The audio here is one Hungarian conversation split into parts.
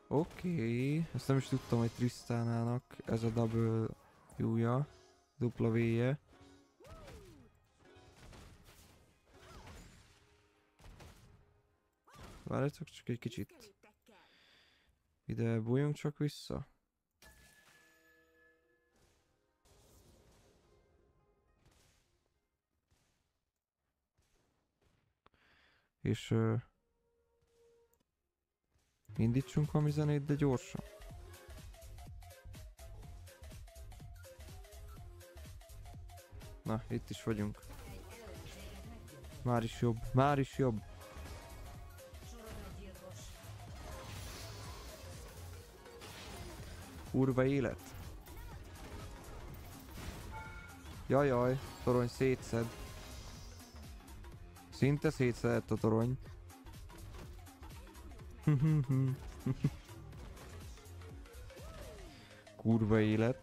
Oké, ezt nem is tudtam, hogy Trisztánának ez a W-ja, dupla V-je. Várjátok csak egy kicsit. Ide bújjunk csak vissza. És indítsunk valami zenét, de gyorsan. Na, itt is vagyunk. Már is jobb, már is jobb. Kurva élet. Jajjaj, torony szétszed. Szinte szétszedett a torony. Kurva élet.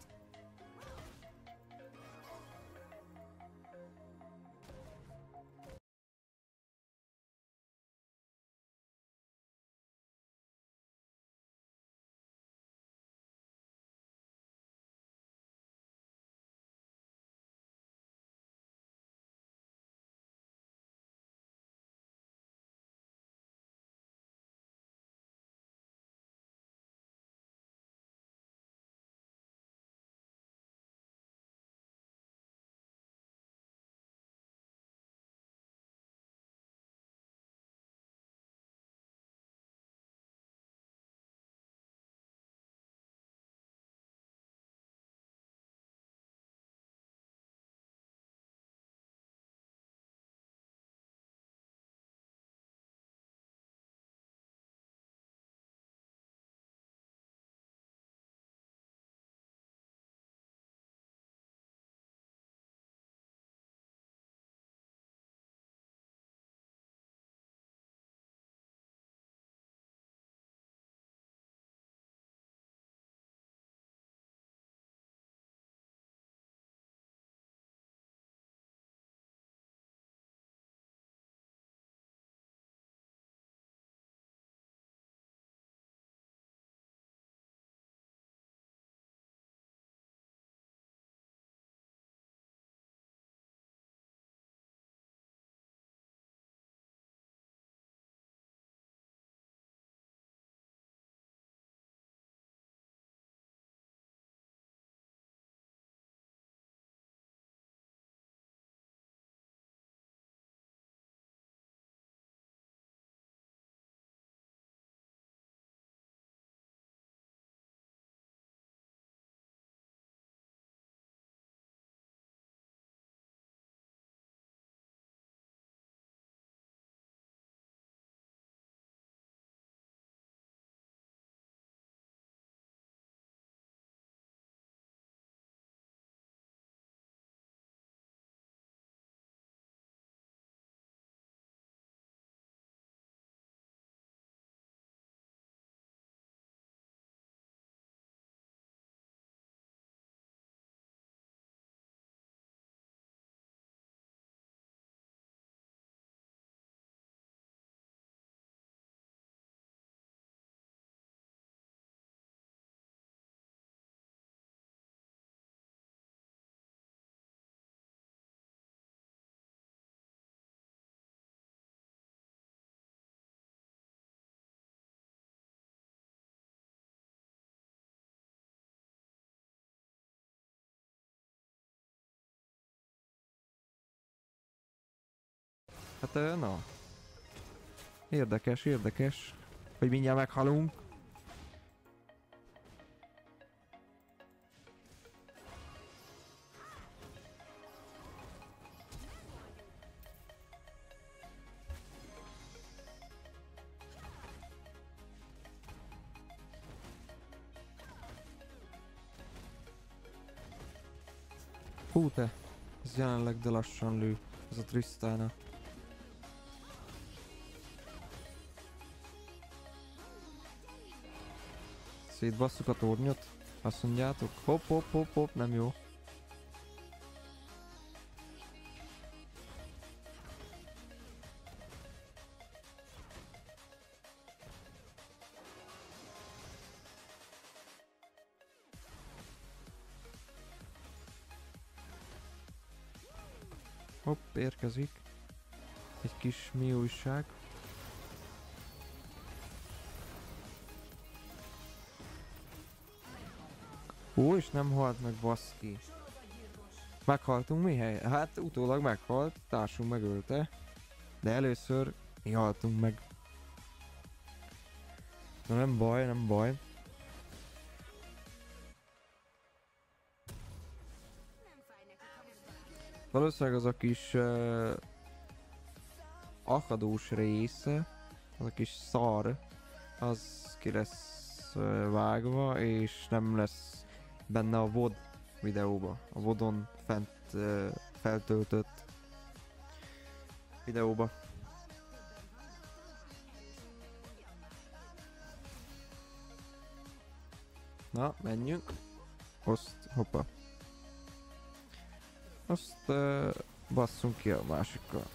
Hát na. Érdekes, érdekes. Hogy mindjárt meghalunk. Hú te, ez jelenleg de lassan lő, ez a Tristana. Szétbasszuk a tornyot? Azt mondjátok? Hopp, hopp, hopp, hopp, nem jó. Hopp, érkezik. Egy kis mi újság. Ó, és nem halt meg, baszki. Meghaltunk mi hely? Hát utólag meghalt, társunk megölte. De először mi haltunk meg. Na nem baj, nem baj. Valószínűleg az a kis akadós része, az a kis szar, az ki lesz vágva, és nem lesz benne a VOD videóba. A VOD-on fent feltöltött videóba. Na, menjünk. Hoppa. Azt basszunk ki a másikkal.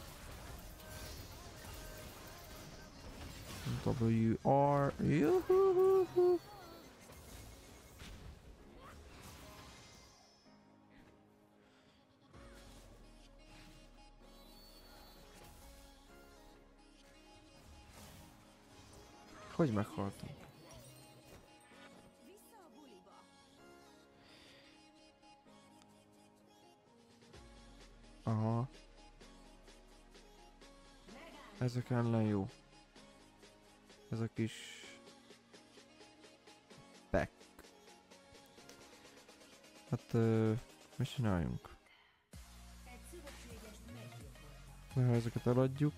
WR. Juhuhuhu. Hogy meghaltunk? Aha. Ezek ellen jó. Ez a kis... Back. Hát... mit csináljunk? Na, ha ezeket eladjuk...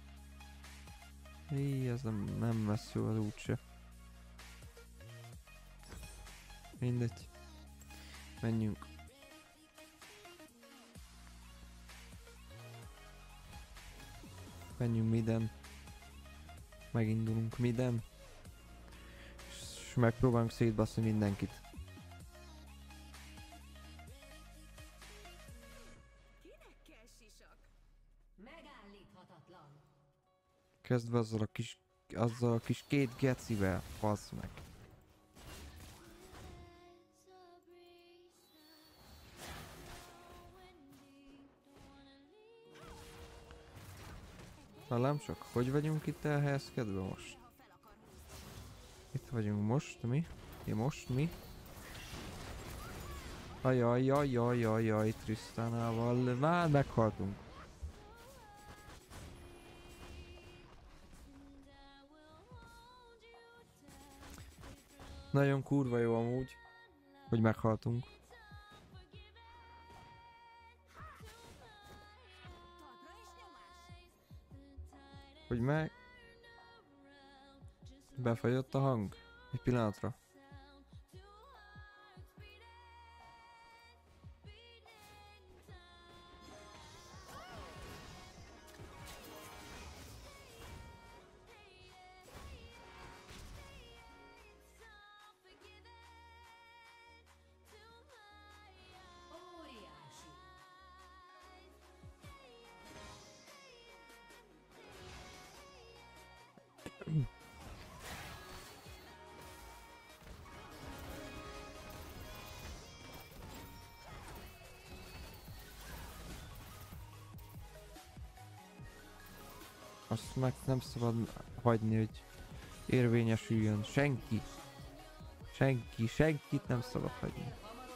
Hé, ez nem lesz jó az úgyse. Mindegy. Menjünk. Menjünk miden. Megindulunk miden. És megpróbálunk szétbaszni mindenkit. Kezdve azzal a kis két gecivel, bassz meg. Talán csak, hogy vagyunk itt elhelyezkedve most? Itt vagyunk most, mi? Mi? Ajajajajajajaj, Tristanával, már meghaltunk. Nagyon kurva jó amúgy, hogy meghaltunk. Hogy meg... Befagyott a hang? Egy pillanatra. Azt meg nem szabad hagyni, hogy érvényesüljön. Senkit nem szabad hagyni.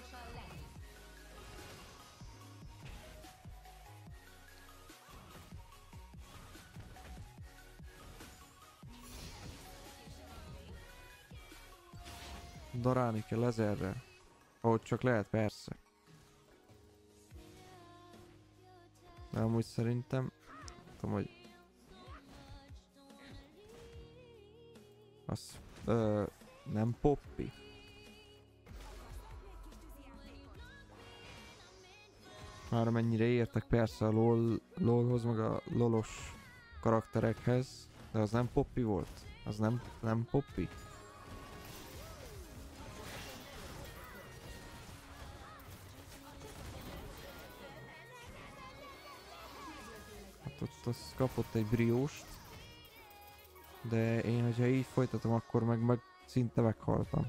Darálni kell ezerre. Ahogy csak lehet, persze. De amúgy szerintem... tudom, hogy... Az... nem Poppy. Már mennyire értek persze a LOL-hoz, meg a lolos karakterekhez. De az nem Poppy volt. Az nem Poppy. Hát ott az kapott egy brióst. De én, hogyha így folytatom, akkor meg szinte meghaltam.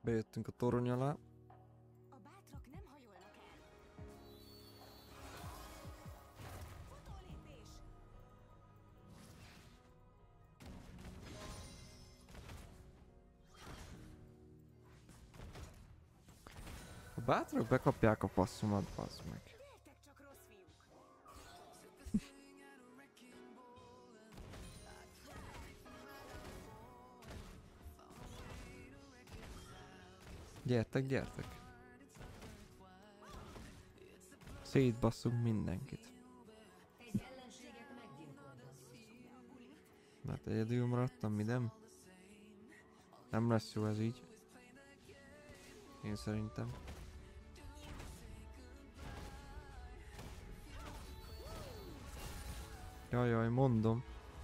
Bejöttünk a torony alá. A bátrak nem hajolnak el. Futólépés! A bátrak bekapják a passzomat, bazd meg. Gyertek csak, rossz fiúk! Gyertek, gyertek. Szétbasszunk mindenkit. Mert egyedül maradtam, mi nem? Nem lesz jó ez így. Én szerintem. Jajjaj, mondom.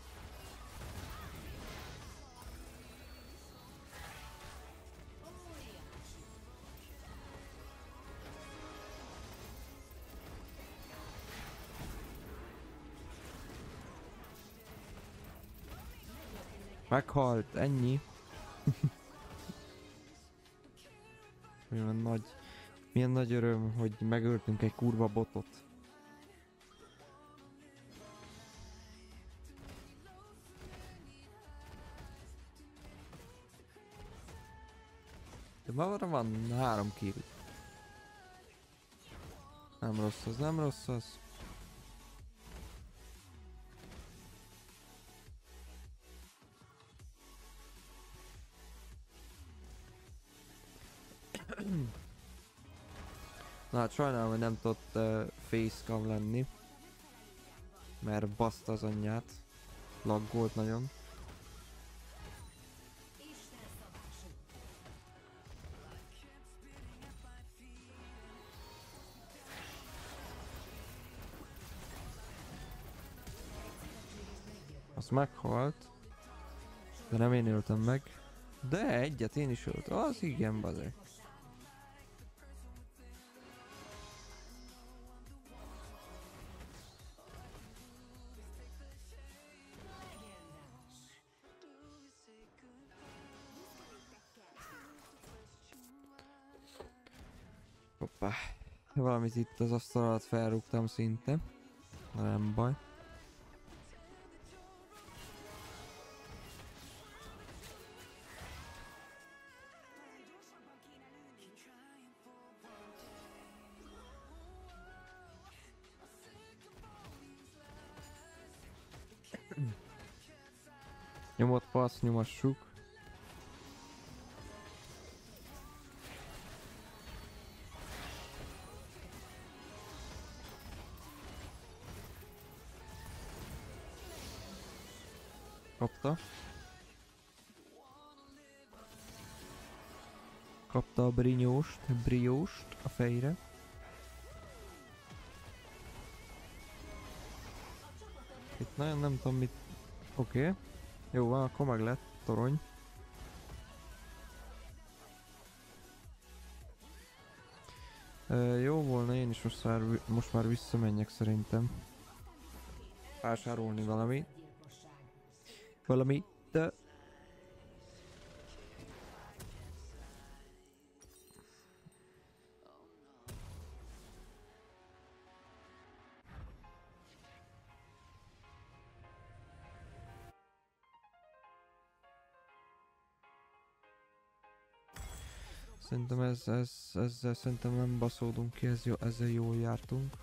Meghalt, ennyi. Milyen nagy öröm, hogy megöltünk egy kurva botot. De már van 3 kill. Nem rossz az, nem rossz az. Na hát sajnálom, hogy nem tudott facecam lenni. Mert baszta az anyját. Laggolt nagyon. Az meghalt. De nem én öltem meg. De egyet én is öltem. Az igen, bazeg. Hoppá. Valamit itt az asztal alatt felrúgtam szinte. Na nem baj. Gyorsabban kéne lőni. Nyomott passz, nyomassuk. Kapta. Kapta a brióst a fejre. Itt nagyon nem tudom mit... Oké. Jó van, akkor meg lett torony. Jó volna én is most már visszamenjek szerintem. Vásárolni valami. De... Szerintem ezzel szerintem nem baszódunk ki, ezzel jól jártunk.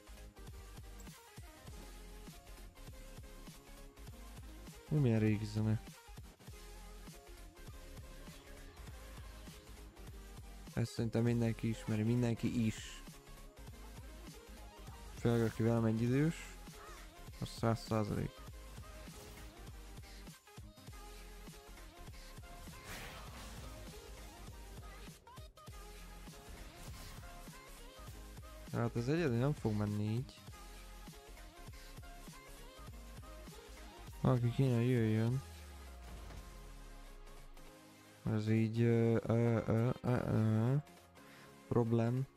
Milyen régi zene. Ezt szerintem mindenki ismeri, mindenki is. Főleg aki velem egy idős, az 100%. Hát ez egyedül nem fog menni így. Aki kéne jöjjön. Ez így problém.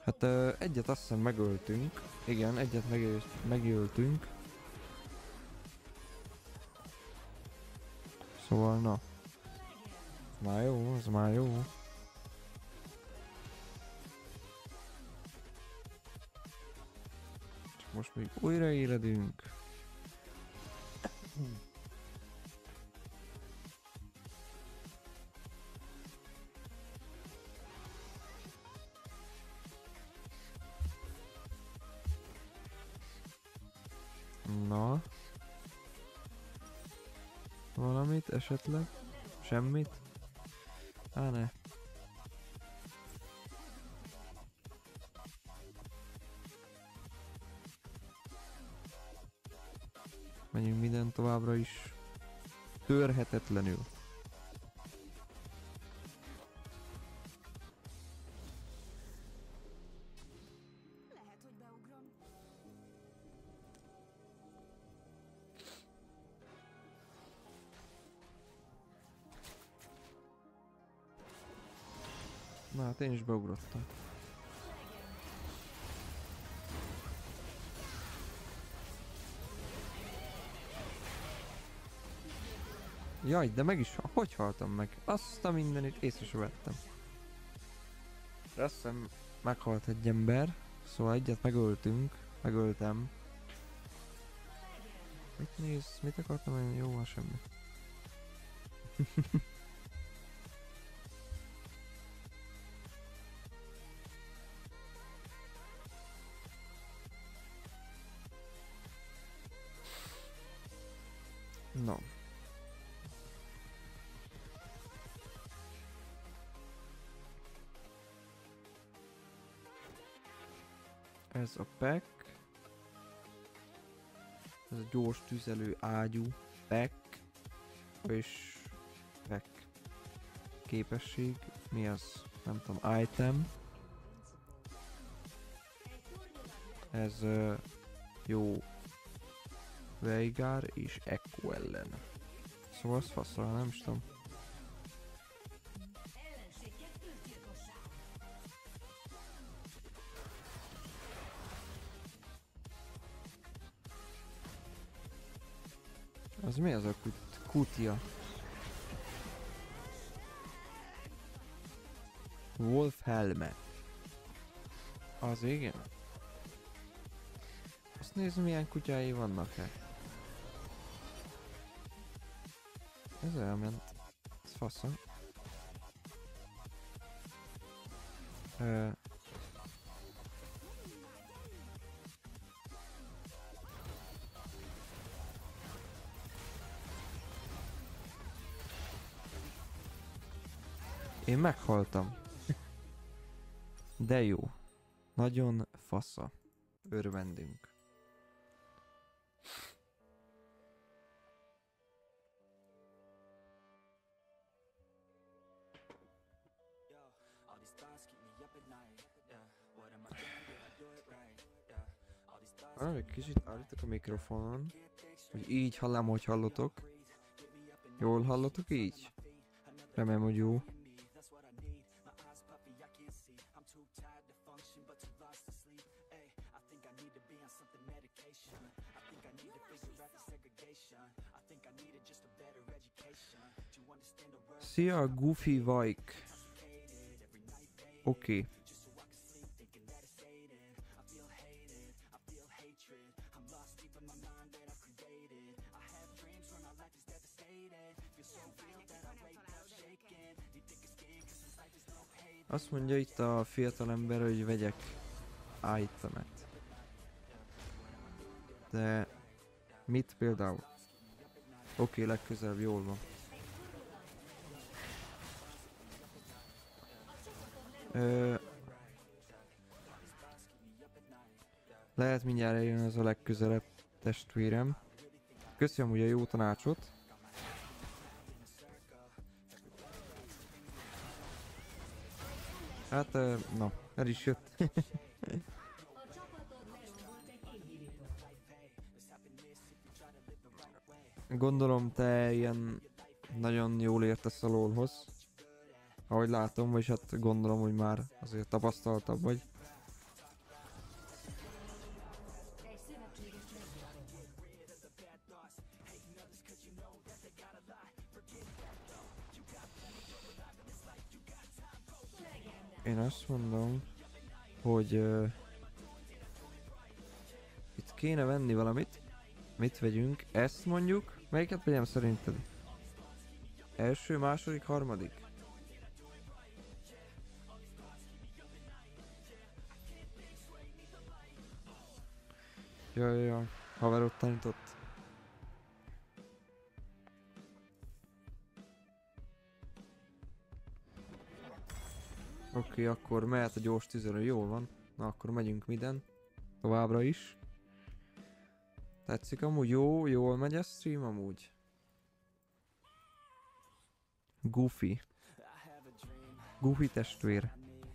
Hát egyet azt hiszem megöltünk. Igen, egyet megöltünk. Szóval na. Már jó, az már jó. Csak most még újra éledünk. Na. Valamit esetleg? Semmit? Á, ne. Menjünk minden továbbra is törhetetlenül. Lehet, hogy beugrom. Na hát én is beugrottam. Jaj, de meg is, hogy haltam meg? Azt a mindenit észre sem vettem. De azt hiszem meghalt egy ember, szóval egyet megöltem. Mit néz, mit akartam én? Jó, van semmi. No. Ez a pack. Ez a gyors tüzelő ágyú pack. És pack. Képesség. Mi az? Nem tudom. Item. Ez jó Veigar és Echo ellen. Szóval az faszra, nem is tudom. Az mi az a kutia? Wolf helme. Az igen? Azt nézd, milyen kutyái vannak-e. Ez elment. Ez fasza. Én meghaltam. De jó. Nagyon fasza. Örvendünk. Egy kicsit állítok a mikrofonon, hogy így hallám, hogy hallotok. Jól hallotok így? Remélem, hogy jó. Szia, Goofy Vike. Oké. Azt mondja itt a fiatalember, hogy vegyek itemet. De mit például? Oké, legközelebb jól van. Lehet mindjárt eljön az a legközelebb, testvérem. Köszönöm ugye a jó tanácsot. Hát, na, el is jött. Gondolom te ilyen nagyon jól értesz a LoLhoz. Ahogy látom, vagyis hát gondolom, hogy már azért tapasztaltabb vagy. Én azt mondom, hogy itt kéne venni valamit. Mit vegyünk? Ezt mondjuk. Melyiket vegyem szerinted? Első, második, harmadik? Jaj, haver ott tanított. Oké, akkor mehet a gyors tüzelő, jól van. Na akkor megyünk miden. Továbbra is. Tetszik amúgy, jól megy a stream amúgy. Goofy. Goofy testvér.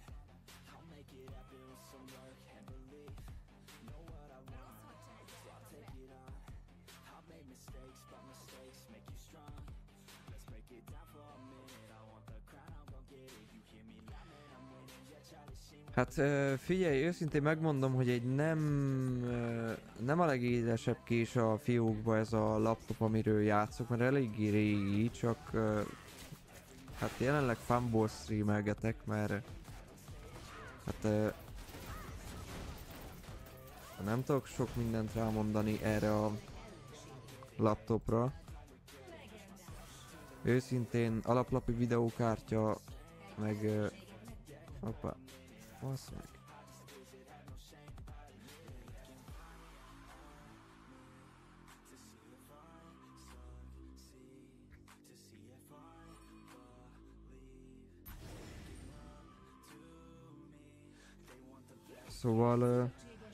Hát figyelj, őszintén megmondom, hogy egy nem a legélesebb kés a fiókba ez a laptop, amiről játszok, mert eléggé régi, csak hát jelenleg fanból streamelgetek, mert hát nem tudok sok mindent rámondani erre a laptopra. Őszintén alaplapi videókártya, meg hoppá. Basz meg. Szóval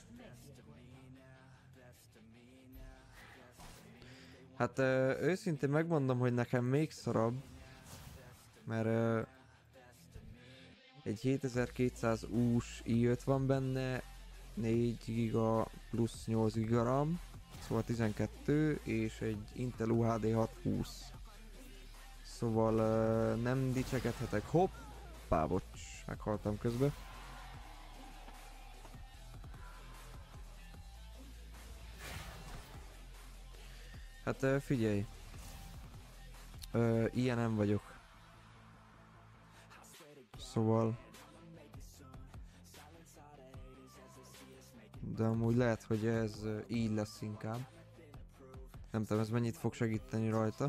hát őszintén megmondom, hogy nekem még szarabb, mert egy 7200 US i5 van benne, 4 giga plusz 8 giga RAM, szóval 12, és egy Intel UHD 620. Szóval nem dicsekedhetek. Hoppá, bocs, meghaltam közben. Hát figyelj, ilyen nem vagyok. Szóval... De amúgy lehet, hogy ez így lesz inkább. Nem tudom, ez mennyit fog segíteni rajta.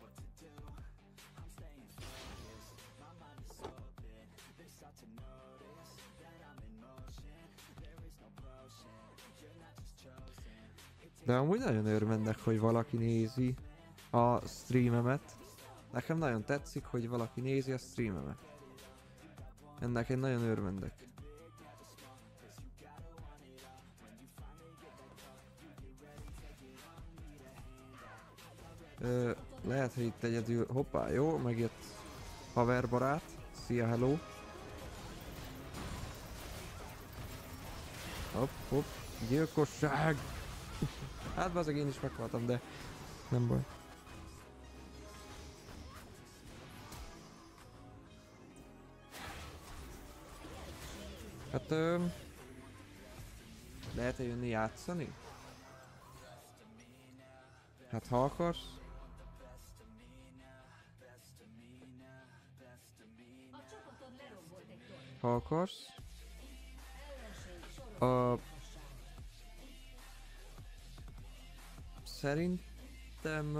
De amúgy nagyon örvendek, hogy valaki nézi a streamemet. Nekem nagyon tetszik, hogy valaki nézi a streamemet. Ennek én nagyon örvendek. Lehet, hogy itt egyedül... Hoppá, jó, megjött haverbarát. Szia, hello. Hopp, gyilkosság! Hát bazeg, én is meghaltam, de nem baj. Hát lehet-e jönni játszani? Hát ha akarsz. Ha akarsz. Szerintem...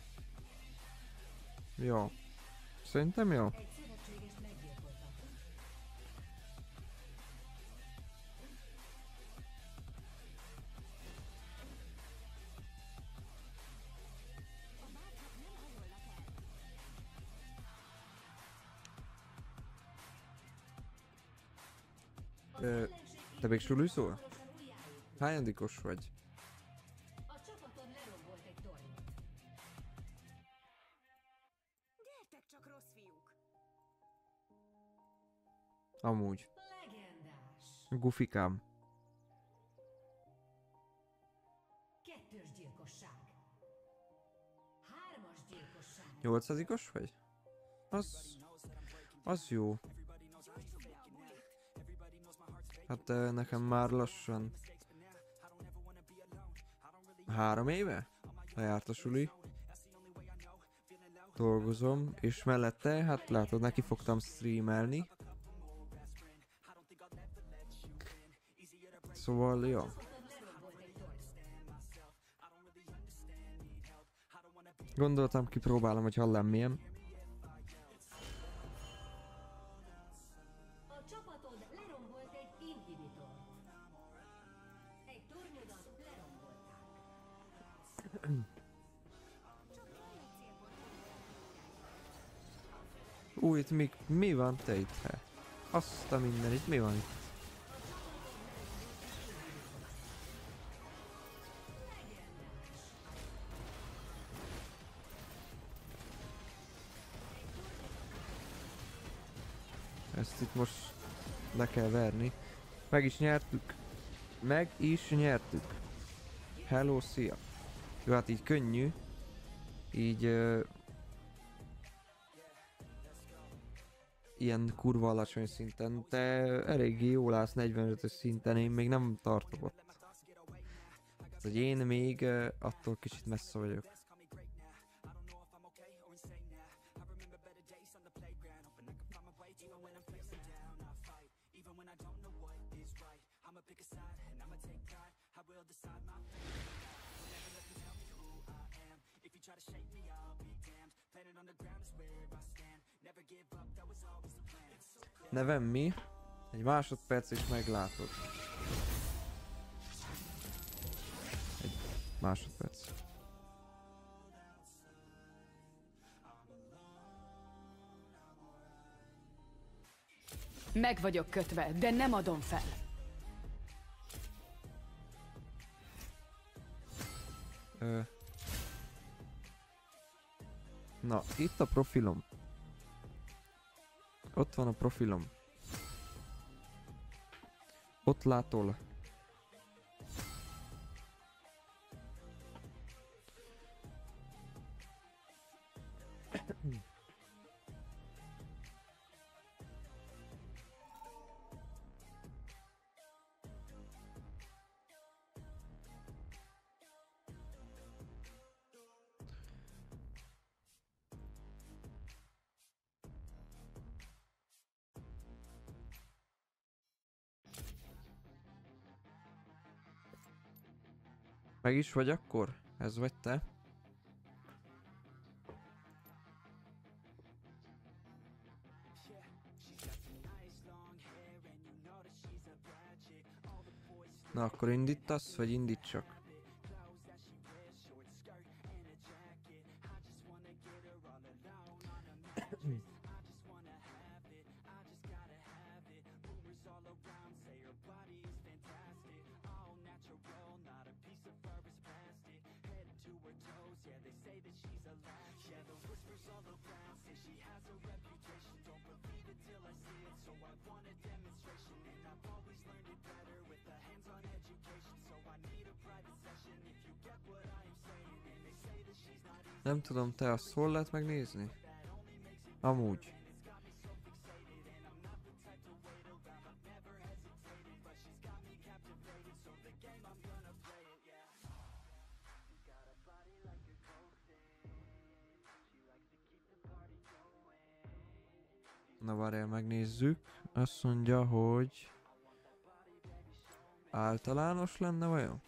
Jó. Szerintem jó. Te még suliszol? Hányadikos vagy? Gyertek csak, rossz fiúk! Amúgy. Gufikám. 2-ös gyilkosság. 3-as gyilkosság. 8-as vagy? Az jó. Hát nekem már lassan 3 éve lejárt a suli. Dolgozom, és mellette, hát látod, neki fogtam streamelni. Szóval, ja. Gondoltam, kipróbálom, hogy hallám milyen. A csapatod lerombolt egy inhibitort. Egy tornyodat lerombolták. Csak kell egy célpont. Új, itt mi van te itt? He? Azt a minden, itt mi van itt? Ezt itt most le kell verni. Meg is nyertük. Meg is nyertük. Hello, szia. Jó, hát így könnyű. Így... ilyen kurva alacsony szinten, de eléggé jól állsz 45-ös szinten, én még nem tartok ott. Hogy én még attól kicsit messze vagyok. Nevem mi? Egy másodperc és meglátod. Egy másodperc. Meg vagyok kötve, de nem adom fel. Na, itt a profilom. Ott van a profilom. Ott látol. Meg is vagy akkor? Ez vagy te? Na akkor indítasz, vagy indítsak? Nem tudom, te azt hol lehet megnézni? Amúgy. Na várjál, megnézzük. Azt mondja, hogy... általános lenne vajon?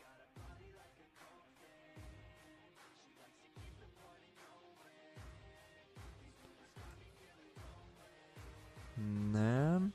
Nem.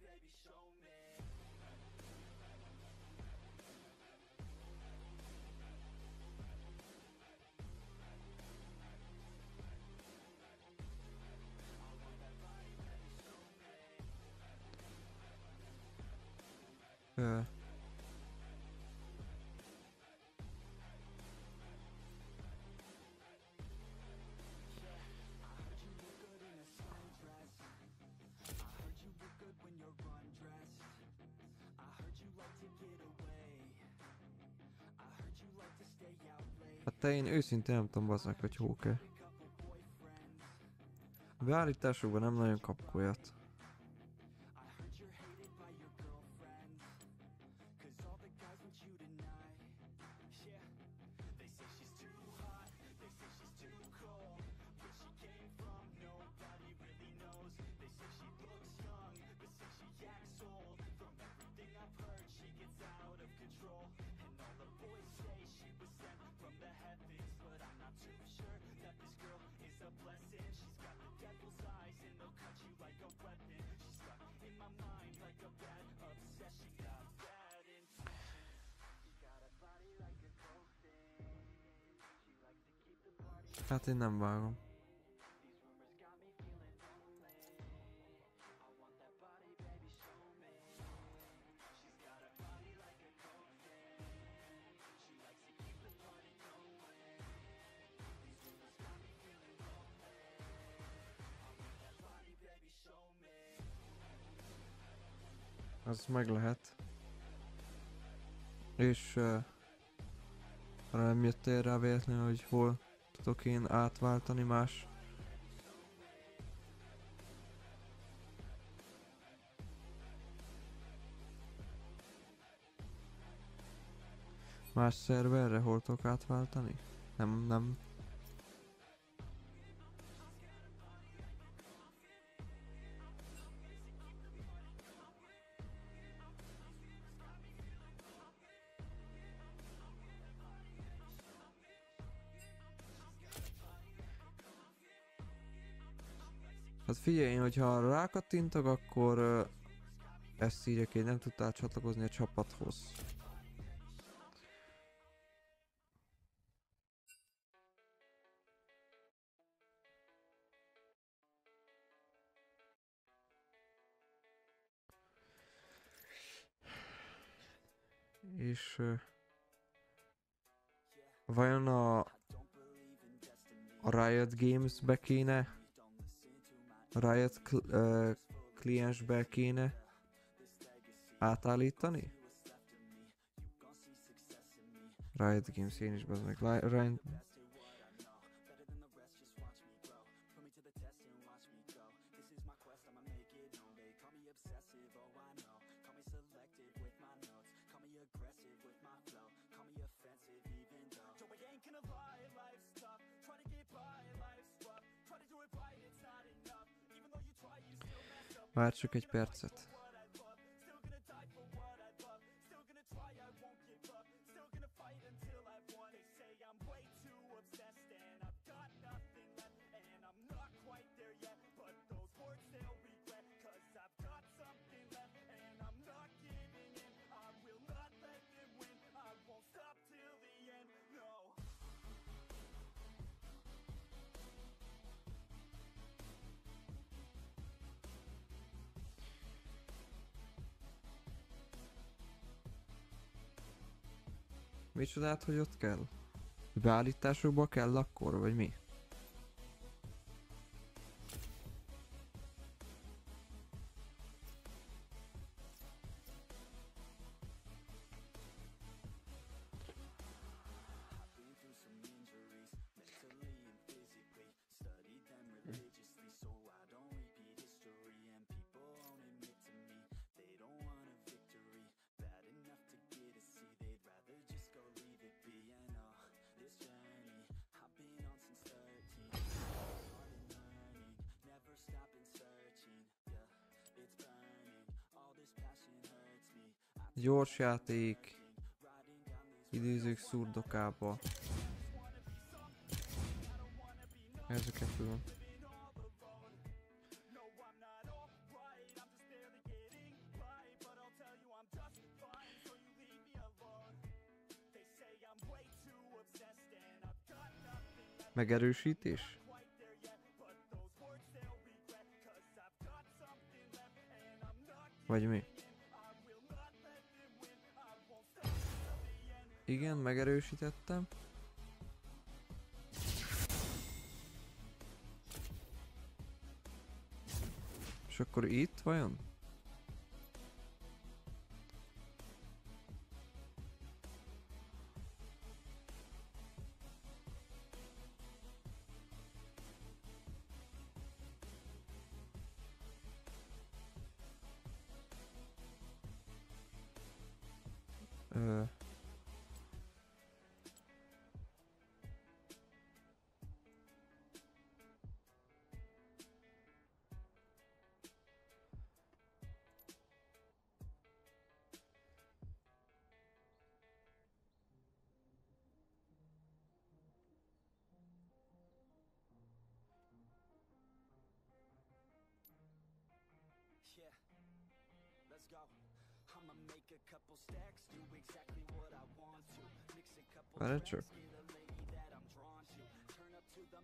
Hát te én őszintén nem tudom bazdmeg, hogy hóke. Beállításokban nem nagyon kapok olyat. Hát én nem vágom. Az meg lehet. És arra nem jöttél rá véletlenül, hogy hol tudok én átváltani más? Más szerverre hol tudok átváltani? Nem. Hát figyelj, én, hogyha rákattintok, akkor ezt írja ki, nem tudtál csatlakozni a csapathoz. És vajon a Riot Games-be kéne? A Riot kliensbe kéne átállítani? Riot Games, én is bazd meg. Riot... Várj csak egy percet. Micsodát, hogy ott kell? Beállításokba kell akkor, vagy mi? Gyors játék. Idézők szurdokába. Ezeket tudom. Megerősítés? Vagy mi? Igen, megerősítettem. És akkor itt vajon? Várj csak.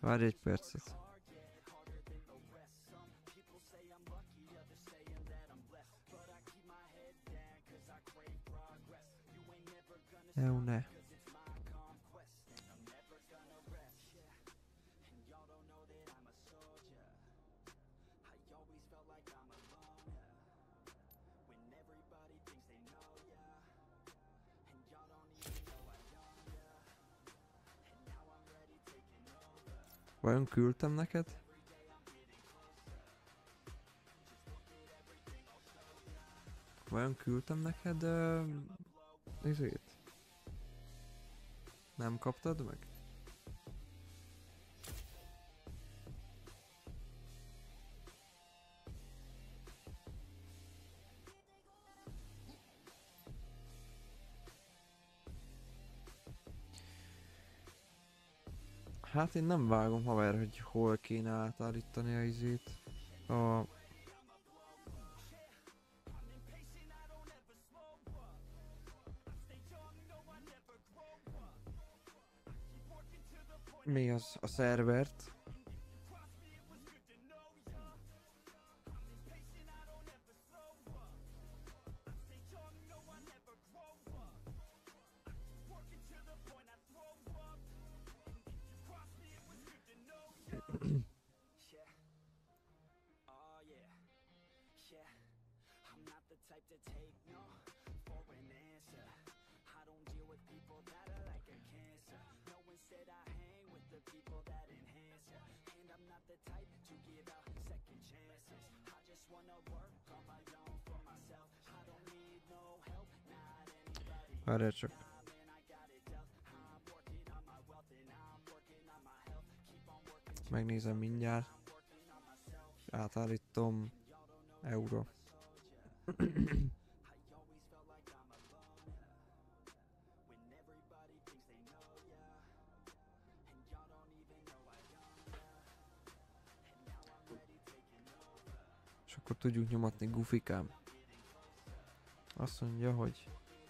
Várj egy percet. Jó, ne. Vajon küldtem neked? Vajon küldtem neked izét? Nem kaptad meg? Hát én nem vágom, haver, hogy hol kéne átállítani a izét. Mi az? A szervert? Várjál csak. Megnézem mindjárt. Átállítom euró. És akkor tudjuk nyomatni, gufikám. Azt mondja, hogy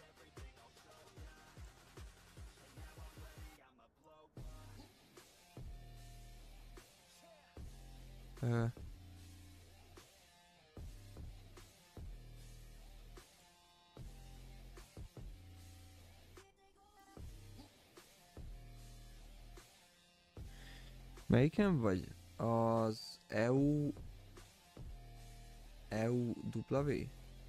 melyiken vagy? Az EU W?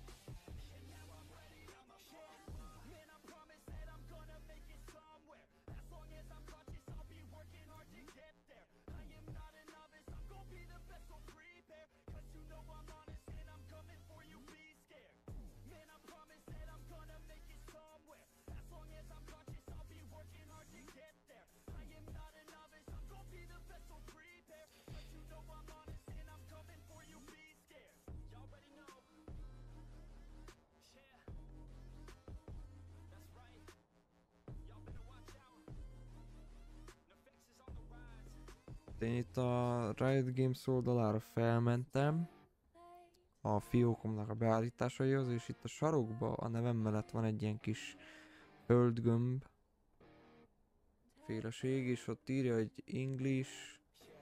Én itt a Riot Games oldalára felmentem a fiókomnak a beállításaihoz, és itt a sarokba a nevem mellett van egy ilyen kis földgömb féleség, és ott írja, hogy English.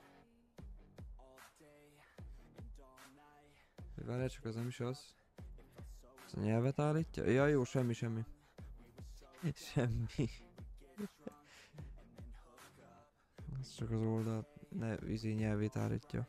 Várjál csak, az nem is az. Ez a nyelvet állítja? Ja jó, semmi. Semmi. Ez csak az oldal nyelvét állítja.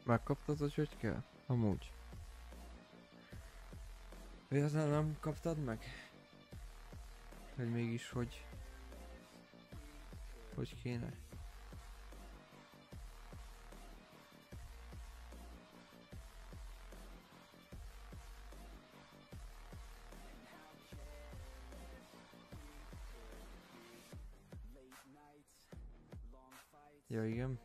Megkaptad, hogy kell? Amúgy. Véletlenül nem kaptad meg? Hogy mégis hogy... Hogy kéne? Ja, igen.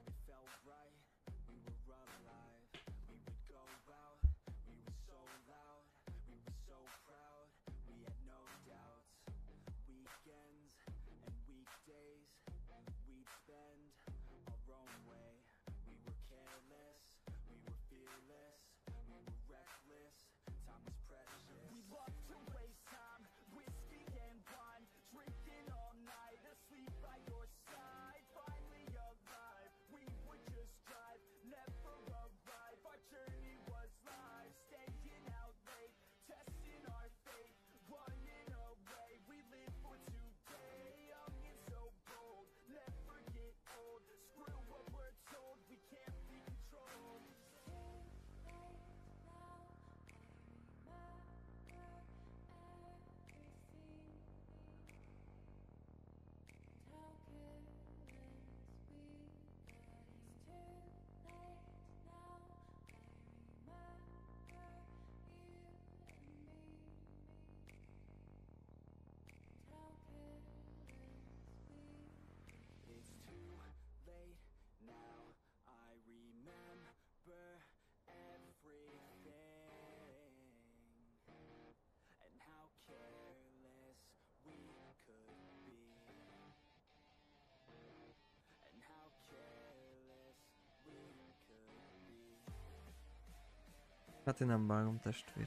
Hát én nem vágom, testvér.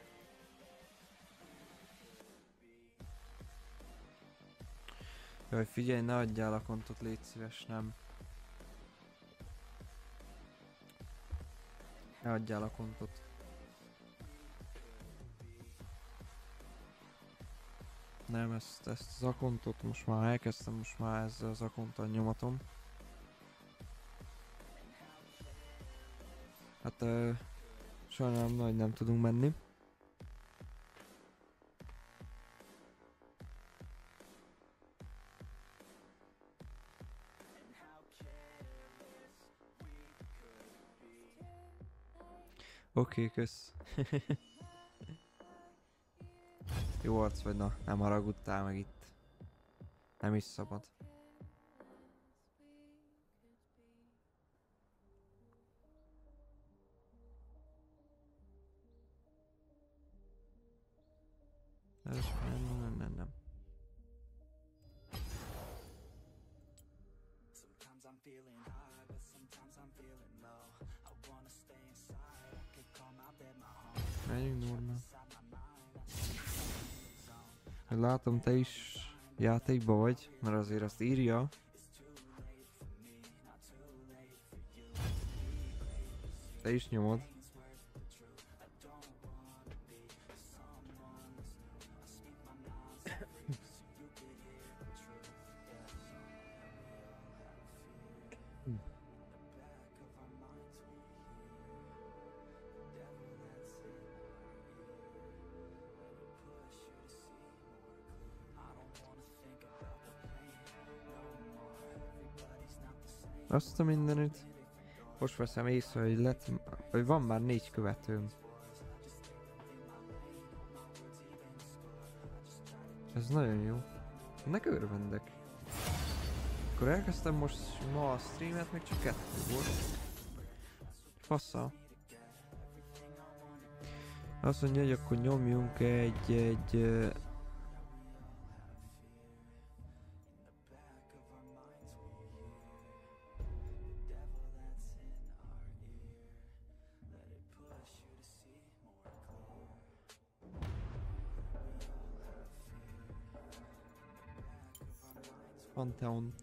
Jaj, figyelj, ne adjál a kontot, légy szíves, nem. Ne adjál a kontot. Nem, ezt az akontot most már elkezdtem, most már ezzel az akonttal nyomatom. Hát sajnálom, hogy nem tudunk menni. Oké, kösz. Jó arc vagy, na, nem haragudtál meg itt. Nem is szabad. Nem. Menjünk normál. Látom, te is játékba vagy, mert azért azt írja. Te is nyomod. Azt a mindenit. Most veszem észre, hogy van már 4 követőm. Ez nagyon jó. Ennek örvendek. Akkor elkezdtem most ma a streamet, még csak 2 volt. Fassa. Azt mondja, hogy akkor nyomjunk egy... Pantheont.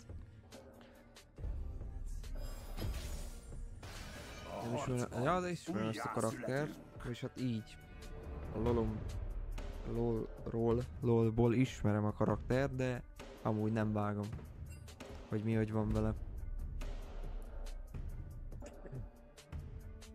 Nem ismerem, ja, de ismerem ezt a karaktert, és hát így. A LOL-ból ismerem a karaktert, de amúgy nem vágom, hogy mi hogy van vele.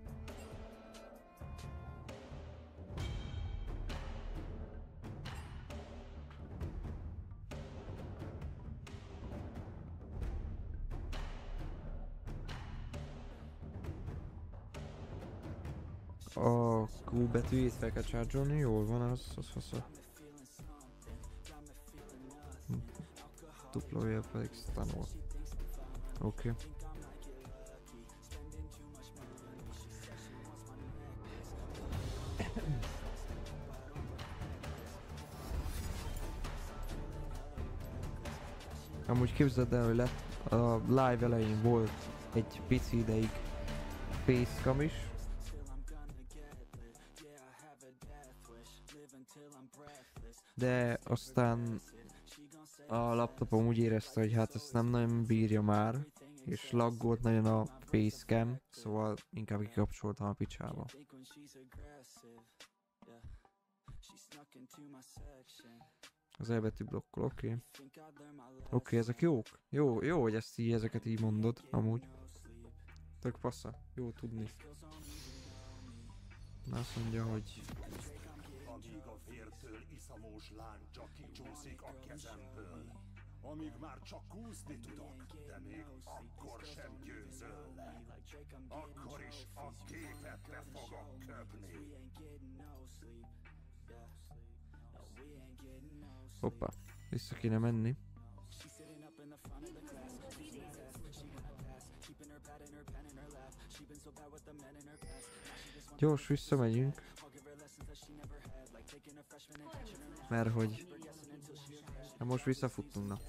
a Q betűjét fel kell charge-olni, jól van az fasza. Dupla pedig stunol. Oké. Amúgy képzeld el, hogy lett a live elején volt egy pici ideig facecam is. De aztán a laptopom úgy érezte, hogy hát ezt nem nagyon bírja már, és laggolt nagyon a facecam, szóval inkább kikapcsoltam a picsába. Az elbetű blokkol, oké. Oké, ezek jók. Jó, hogy ezeket így mondod, amúgy. Tök passza, jó tudni. Na azt mondja, hogy... Amíg a vértől iszamós láncsa kicsúszik a kezemből. Amíg már csak kúszni tudok, de még akkor sem győzöl le. Akkor is a képedbe fogok köpni. Hoppá, vissza kéne menni. Gyors visszamegyünk. Mert hogy... Hát most visszafuttunk, na.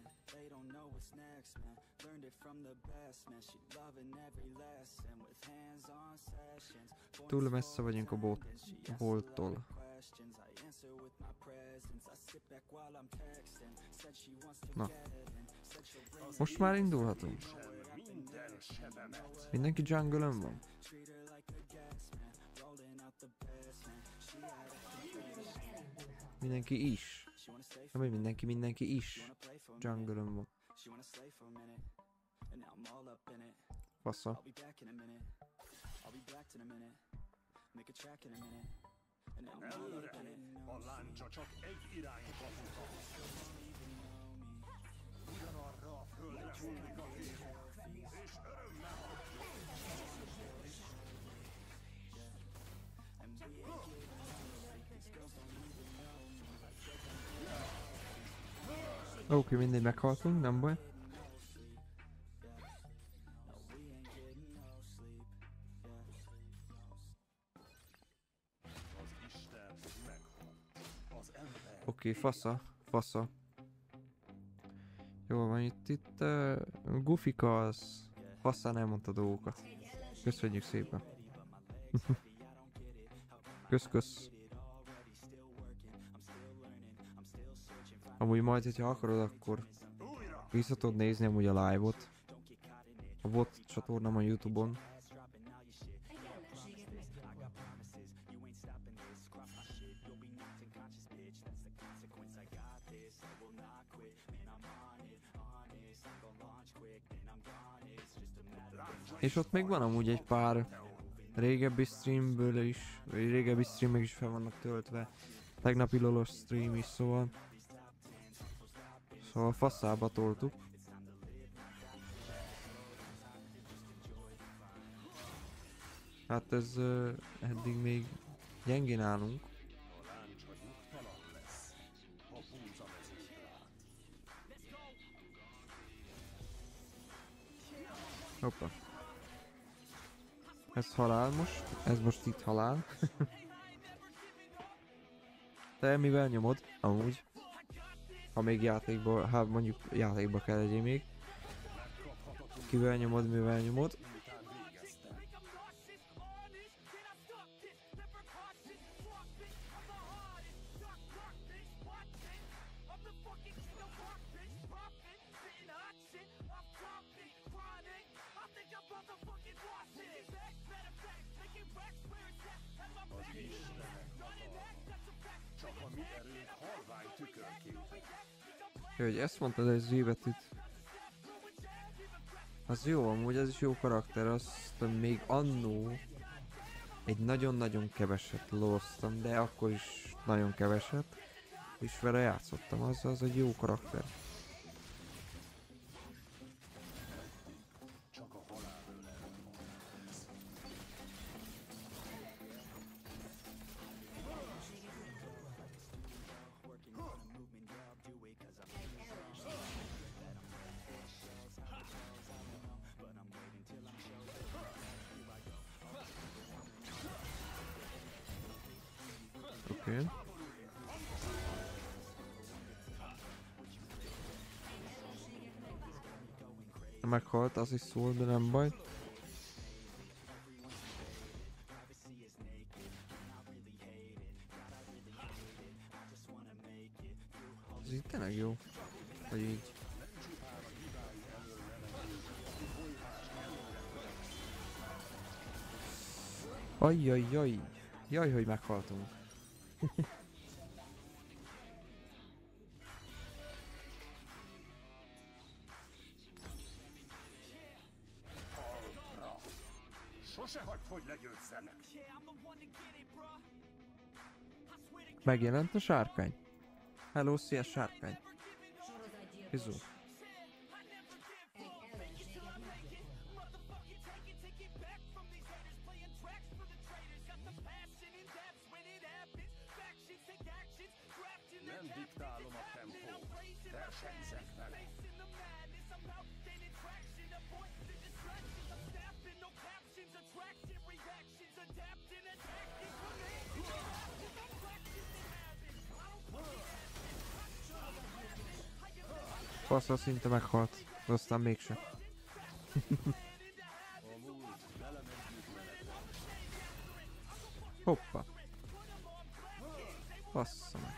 Túl messze vagyunk a bolttól. Na. Most már indulhatunk. Mindenki jungle-ön van? Mindenki is. Nem, hogy mindenki is jungle-ön van. Passza. Előre, a láncsa csak egy irányba mutat. Ugyanarra a földre hullik a vér, és örömmel Oké, mindegy, meghaltunk, nem baj. Oké, fasza. Jó van, itt Gufika az faszán elmondta dolgokat. Köszönjük szépen. Kösz. Amúgy majd, hogyha akarod, akkor vissza tudod nézni amúgy a live-ot. A bot csatornám a YouTube-on. És ott még van amúgy egy pár régebbi streamből is, vagy régebbi streamek is fel vannak töltve. Tegnapi lolos stream is, szóval faszába toltuk. Hát ez eddig még gyengén állunk. Hoppa. Ez halál most. Ez most itt halál. Te mivel nyomod? Amúgy. Ha még játékba, hát mondjuk játékba kell legyél még. Kivel nyomod, mivel nyomod. Hogy ezt mondtad, ez Z betűt. Az jó, amúgy ez is jó karakter, azt még annó egy nagyon-nagyon keveset lóztam, de akkor is nagyon keveset. És vele játszottam, az egy jó karakter. Oké. Meghalt, az is szól, de nem baj. Ez így tényleg jó. Vagy így. Ajjajjaj. Jaj, hogy meghaltunk. Sose hagyd, hogy legyőzzenek. Megjelent a sárkány. Hello, szia sárkány. Bizó. Nem diktálom a tempót, versenyzek vele. Faszra szinte meghalt, de aztán mégse. Hoppa. Bassza meg.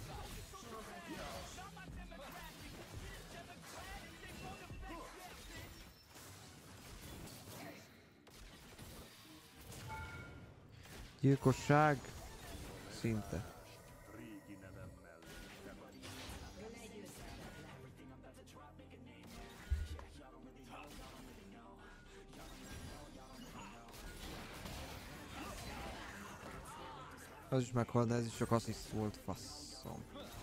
Gyilkosság. Szinte. Régi nevemmel te vagy. Az is meghalt, de ez is csak assziszt volt, faszom.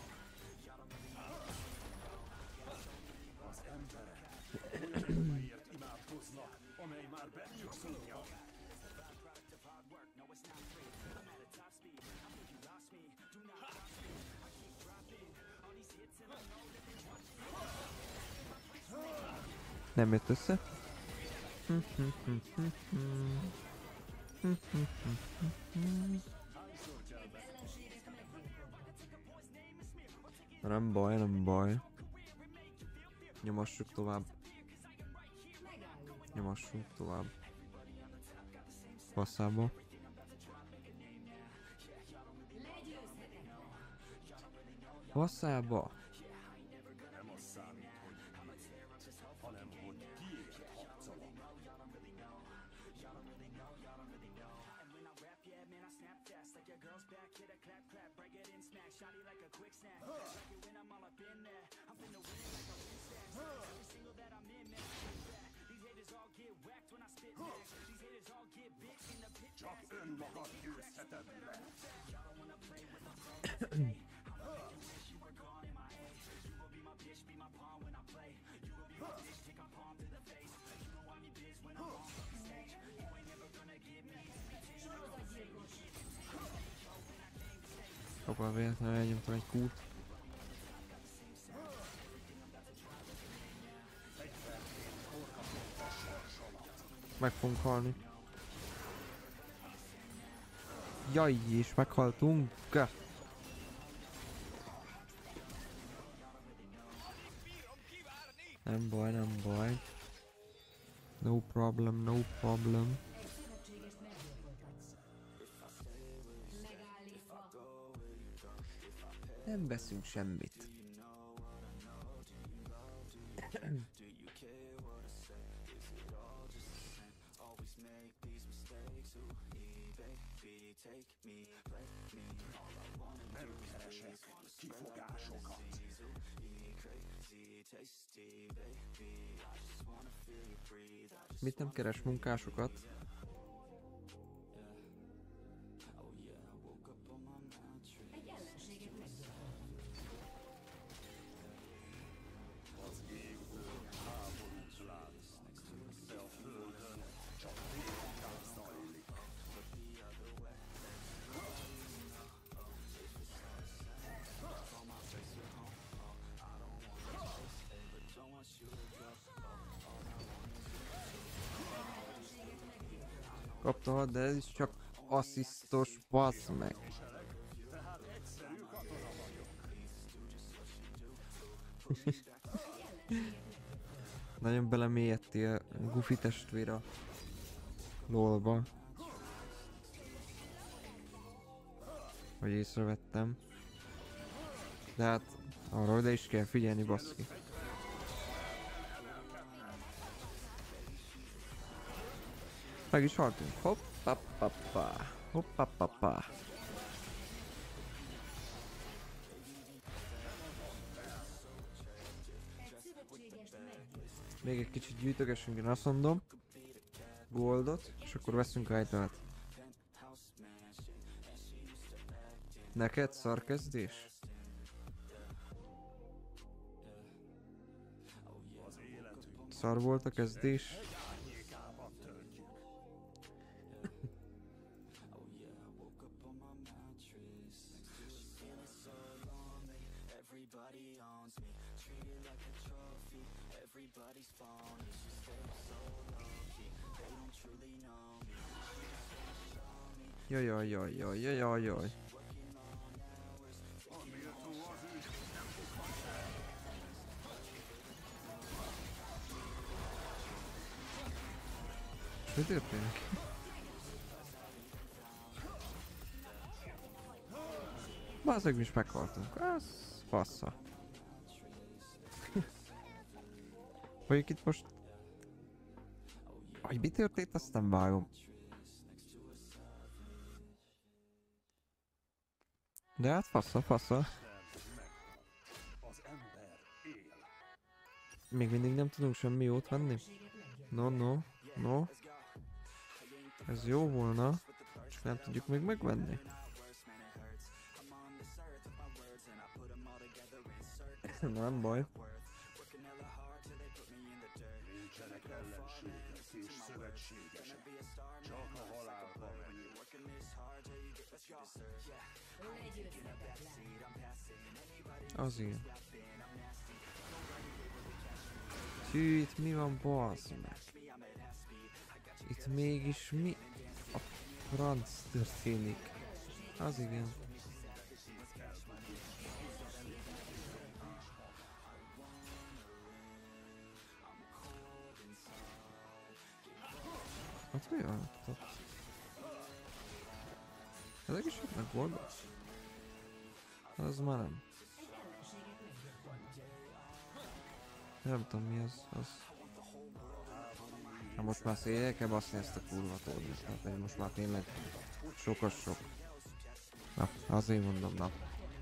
Az emberek olyan valamiért imádkoznak, amely már bennük szunnyad. Nem jött össze. Nem baj, nem baj. Nyomassuk tovább. Nyomassuk tovább. Passzába. Passzába. Nem az számít, hogy hanem hogy kiért harcolok. Csak önmagad győzheted le. Akkor véletlenül elnyomtam egy kút. Meg fogunk halni. Jaj, és meghaltunk. Nem baj, nem baj. No problem, no problem. Egy szövetségest meggyilkoltatsz. Megállítva. Nem veszünk semmit. Nem keresek kifogásokat. Mit nem keres munkásokat? Egy ellenséget meggyilkoltatsz. Az égből háborút látsz, de a földön csak vérkár zajlik. Kapta, de ez is csak asszisztos, bassz meg. Tehát Nagyon belemélyedtél Goofy testvér a LOL-ba. Hogy észrevettem. De hát arra oda is kell figyelni, baszki. Meg is haltunk. Hoppapapá. Hoppapapá. Még egy kicsit gyűjtögessünk, én azt mondom. Goldot, és akkor veszünk itemet. Neked szarkezdés? Szar volt a kezdés? Árnyékában töltjük. Jaj, jaj, jaj, jaj, jaj, jaj, jaj. Mi történik? Bazzeg, mi is meghaltunk. Az fassa. Vagyok itt most... Hogy mi történt, azt nem vágom. De hát fassa. Az ember él. Még mindig nem tudunk semmi jót venni? No. Ez jó volna. Csak nem tudjuk még megvenni. Nem baj. Nincsenek ellenségek és szövetségesek. Csak a halálba megy. Az ilyen. Hű, itt mi van, bazd meg? Itt mégis mi a franc történik? Az igen. Hát mi van ott? Ezek is ott meg voltak? Az már nem. Nem tudom mi az. Na most már széjjel kell baszni ezt a kurva tornyot, tehát most már tényleg sok. Na, azért mondom, na.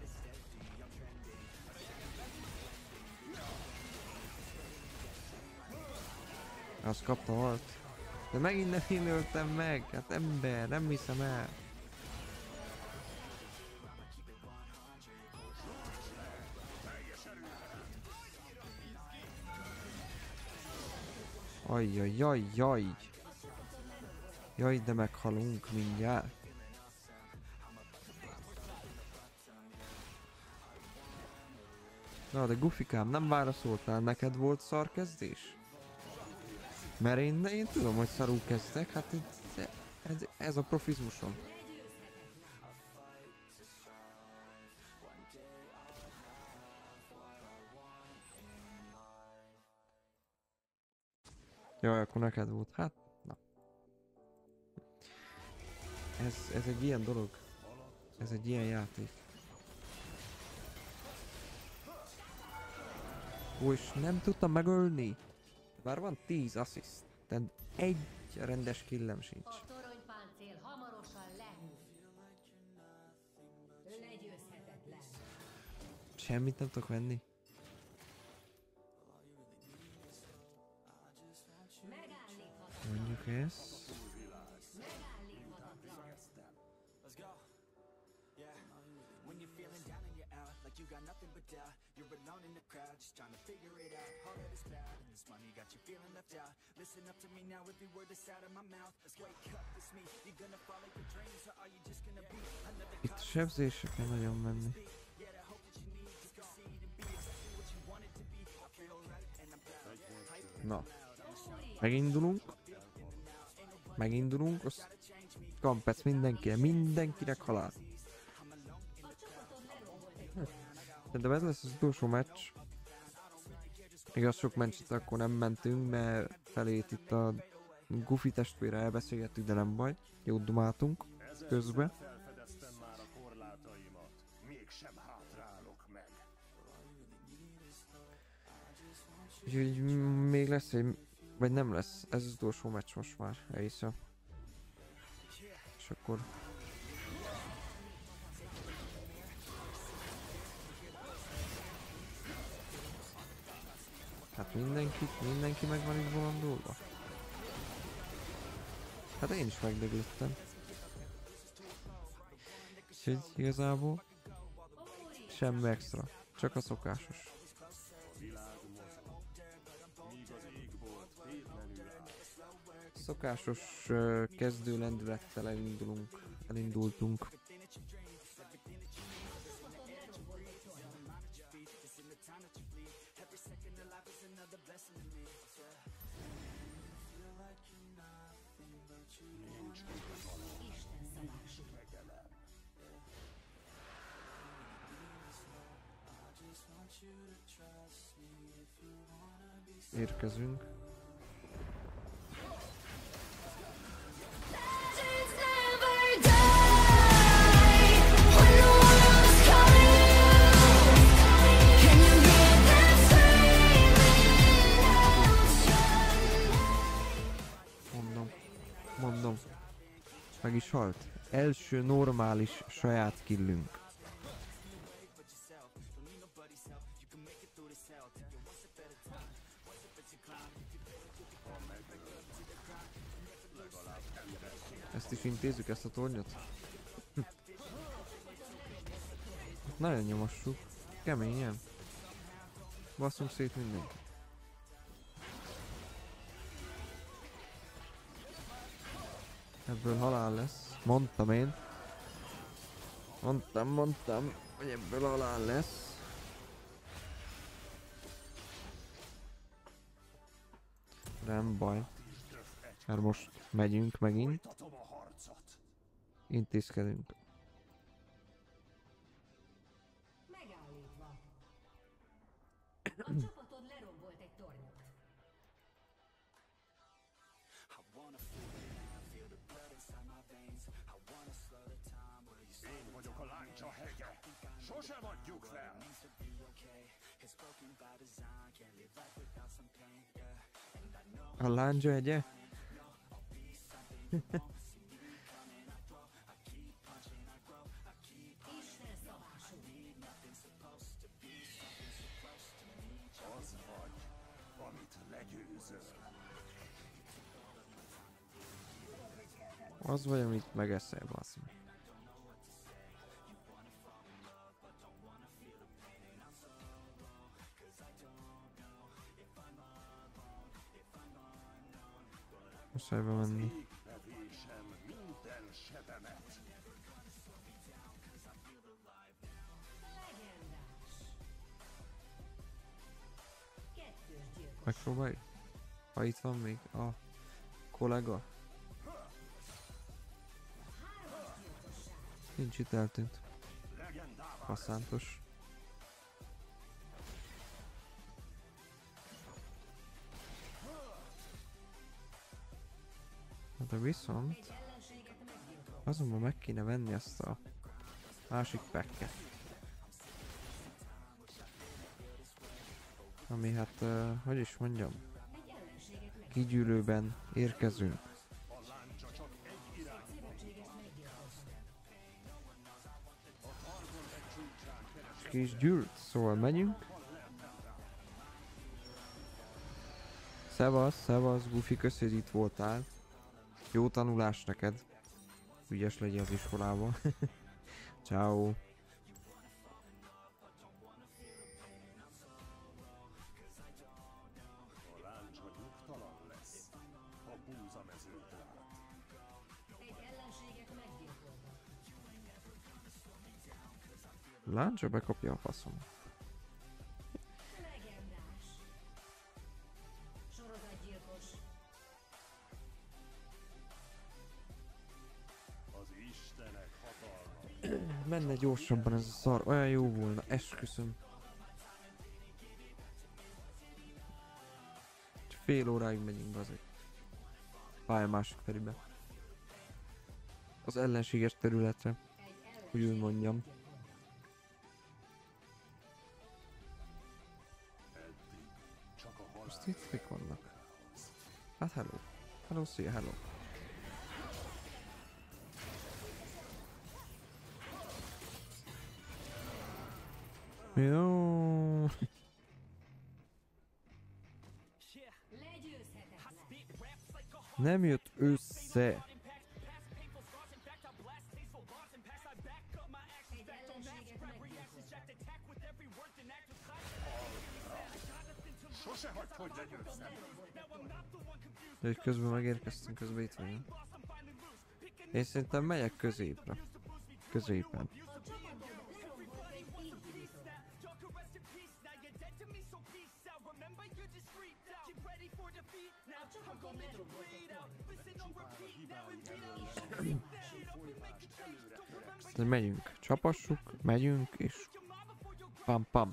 Azt kapta halt. De megint nem én öltem meg, hát ember, nem hiszem el. Ajjajajjaj. Jaj, de meghalunk mindjárt. Na, de Gufikám, nem válaszoltál, neked volt szarkezdés? Mert én tudom, hogy szarul kezdtek, hát ez a profizmusom. Jaj, akkor neked volt. Hát, na. Ez egy ilyen dolog. Ez egy ilyen játék. Ó, és nem tudtam megölni. Bár van 10 assziszt, de egy rendes killem sincs. A toronypáncél hamarosan lehűl. Legyőzhetetlen. Semmit nem tudok venni. Megállíthatatlan. Mondjuk ezt. Megállíthatatlan. Itt a sebzésre kell nagyon menni. Na. Megindulunk, az kampec mindenkinek halál. De ez lesz az utolsó meccs. Igaz, sok meccset akkor nem mentünk, mert felét itt a Goofy testvére elbeszélgettük, de nem baj. Jót dumáltunk közben. Felfedeztem már a korlátaimat, mégsem hátrálok meg. Úgyhogy még lesz egy... Vagy nem lesz. Ez az utolsó meccs most már, elhiszem. És akkor... Hát mindenki meg van itt bolondulva. Hát én is megdöglöttem. Úgyhogy igazából semmi extra, csak a szokásos. Szokásos kezdő lendülettel elindultunk. Érkezünk. Mondom. Meg is halt. Első normális saját killünk. Ezt is intézzük, ezt a tornyot? Nagyon nyomassuk. Keményen. Basszunk szét mindenki. Ebből halál lesz. Mondtam én. Mondtam, hogy ebből halál lesz. Nem baj. Mert most megyünk megint. Intézkedünk. Megállítva. A csapatod lerombolt egy tornyot. Én vagyok a láncsa hegye, sosem adjuk fel! A lándzsa egye? Isten szavású. Az vagy, amit legyőzöl. Az vagy, amit megeszel, bassz meg. Muszáj bemenni. Égbevésem minden sebemet. Legendás. Kettős gyilkos. Megpróbálj? Ha itt van még a kollega. Nincs itt, eltűnt. Faszántos. De viszont azonban meg kéne venni ezt a másik packet. Ami hát, hogy is mondjam, kigyűlőben érkezünk. Ki is gyűlt, szóval megyünk. Szevasz, Goofy, köszi, hogy itt voltál. Jó tanulás neked. Ügyes legyél az iskolában. Ciao. A láncsa nyugtalan lesz, ha búzamezőt lát. Egy ellenséget meggyilkoltak. Láncsa bekapja a faszom. Legendás. Sorozatgyilkos. Az istenek hatalma. Menne gyorsabban ez a szar, olyan jó volna, esküszöm. fél óráig megyünk azért. Pálya másik felébe. Az ellenséges területre, hogy úgy mondjam. Csak a halál Most itt mik vannak? Hát hello. Hello, szia, hello. Jó. Legyőzhetetlen. Nem jött össze. Egy ellenséget meggyilkoltak. sose hagyd, hogy legyőzzem. De hogy közben megérkeztünk, közben itt vagyunk. Én szerintem megyek középre. Középen. A csapatod lerombolt egy inhibitor. A csapatod lerombolt egy De megyünk. Csapassuk, megyünk és... Pam pam.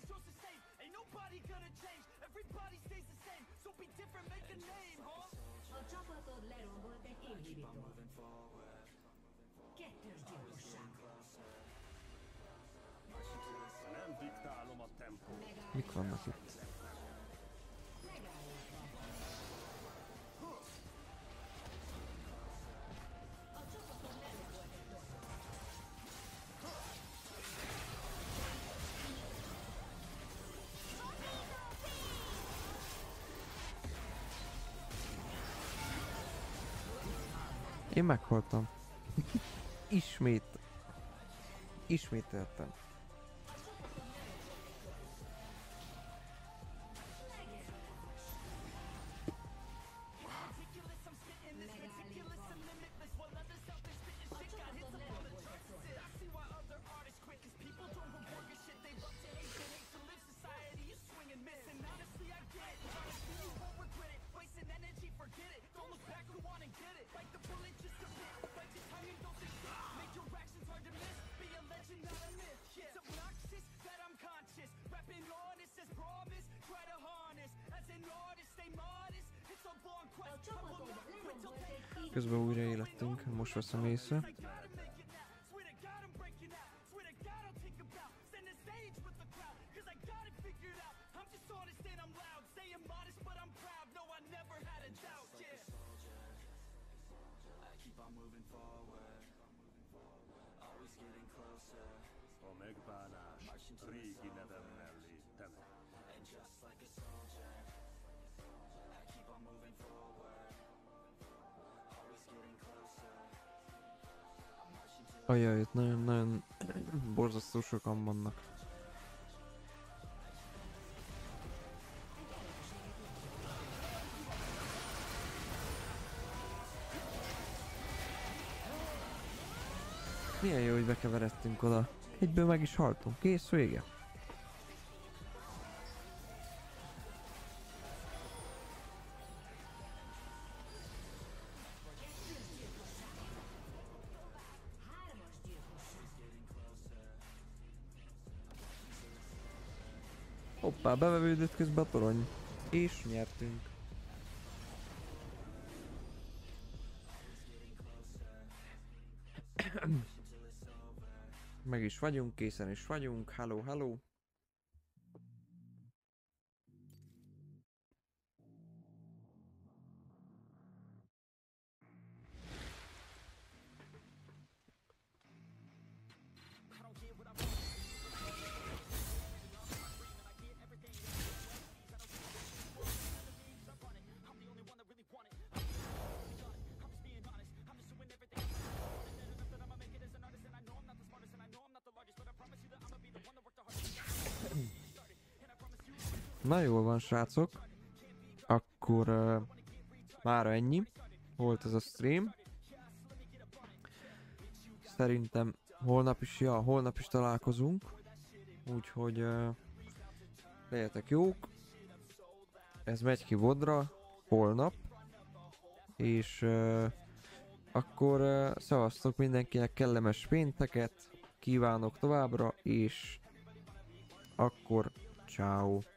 A csapatod lerombolt egy inhibitor. Kettős gyilkosság. Nem diktálom a tempót. Mik vannak itt? Én meghaltam. Ismételtem. A csapatod lerombolt egy inhibitor. Közben újra élettünk, most veszem észre. A megbánás régi nevem mellé temet. Ajaj, itt nagyon borzasztó sokan vannak. Milyen jó, hogy bekeveredtünk oda. Egyből meg is haltunk. Kész, vége. Hármas gyilkosság. Hoppá, bevevődött közben a torony. És nyertünk. Meg is vagyunk, készen is vagyunk. Hello, hello. Na jól van, srácok. Akkor mára ennyi. Volt ez a stream. Szerintem holnap is találkozunk. Úgyhogy legyetek jók. Ez megy ki VOD-ra holnap. És akkor szevasztok mindenkinek, kellemes pénteket kívánok továbbra, és akkor ciao.